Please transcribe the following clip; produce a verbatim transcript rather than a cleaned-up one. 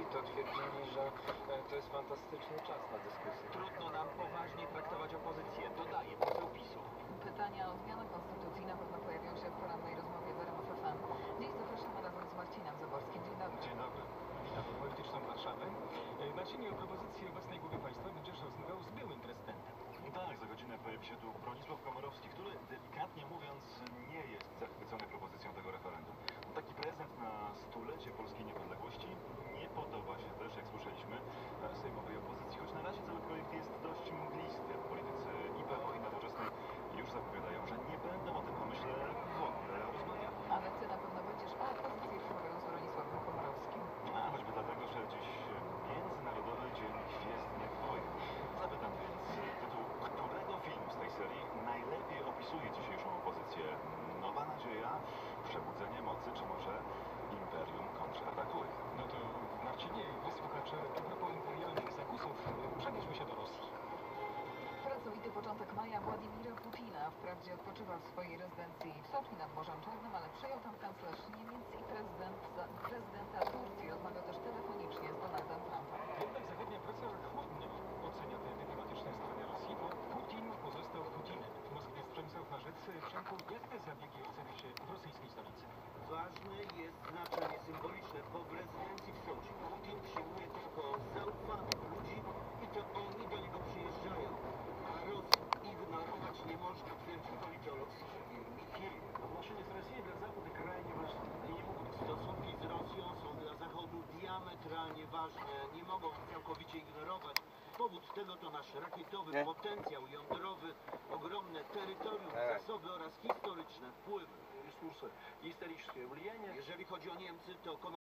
to twierdzili, że to jest fantastyczny czas na dyskusję. Trudno nam poważnie traktować opozycję, dodaje poseł PiSu. Pytania o zmianę konstytucji na pewno pojawią się w porannej rozmowie w R M F F M. Dziś zapraszamy razem z Marcinem Zaborskim. Dzień dobry. Dzień dobry. Witam polityczną Warszawę. Marcinie, o propozycji obecnej głowy państwa będziesz rozmawiał z byłym prezydentem. Tak, za godzinę pojawi się tu Bronisław Komorowski, który delikatnie mówiąc nie jest zachwycony propozycją tego referendum. Taki prezent na stulecie polskiej niepodległości nie podoba się też, jak słyszeliśmy, sejmowej opozycji, choć na razie cały projekt jest dość mglisty. Politycy I P O i Nowoczesnej już zapowiadają, że nie będą o tym pomyśle w ogóle rozmawiać. Ale ty na pewno będziesz o opozycji rozmawiał z Bronisławem Komorowskim. A choćby dlatego, że dziś Międzynarodowy Dzień Gwiezdnych Wojen. Zapytam więc, tytuł którego filmu z tej serii najlepiej opisuje dzisiejszą opozycję? Nowa nadzieja, Przebudzenie mocy, czy może Imperium kontratakuje? No to Marcinie, wy słuchacze, a propos imperialnych zakusów, przenieśmy się do Rosji. Pracowity początek maja Władimira Putina wprawdzie odpoczywa w swojej rezydencji w Soczi nad Morzem Czarnym, ale przyjął tam kanclerz Niemiec i prezydent, prezydenta Turcji. Rozmawiał też telefonicznie z Donaldem Trumpem. Jednak zachodnia prasa chłodno ocenia te dyplomatyczne starania Rosji, bo Putin pozostał Putinem. W Moskwie Przemysław Marzec. Przemku, jak te zabiegi ocenia się w rosyjskiej stolicy? Ważne jest znaczenie symboliczne. Po prezydencji w Soczi Putin przyjmuje tylko zaufanych ludzi i to oni do niego przyjeżdżają. A Rosji ignorować nie można, twierdzi politolog Michiel. Отношения с Россией для Запада крайне важны. I stosunki z Rosją są dla Zachodu diametralnie ważne. Nie mogą całkowicie ignorować. Powód tego to nasz rakietowy potencjał jądrowy, ogromne terytorium, zasoby oraz historyczne wpływy. Ресурсы и историческое влияние. Jeżeli chodzi o Niemcy, to